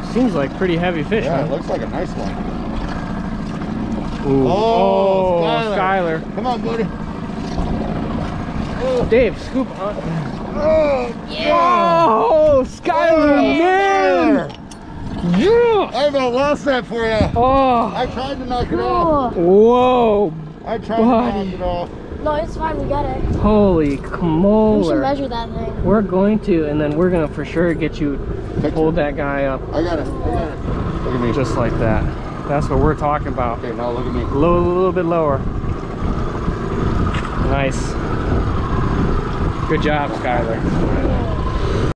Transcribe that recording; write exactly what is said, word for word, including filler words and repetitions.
seems like pretty heavy fish. Yeah, man. it looks like a nice one. Ooh. Oh, Oh, Skylar. Skylar. Come on, buddy. Oh. Dave, scoop on. Oh, Yeah. Oh, Skylar, Oh, man. Yeah. I about lost that for you. Oh. I tried to knock it off. Whoa. I tried Buddy. to knock it off. No, it's fine. We got it. Holy We should camoler. measure that thing. We're going to, and then we're going to for sure get you, Picture. hold that guy up. I got it. I got it. Look at me. Just like that. That's what we're talking about. Okay, now look at me. Low, a little bit lower. Nice. Good job, Skylar.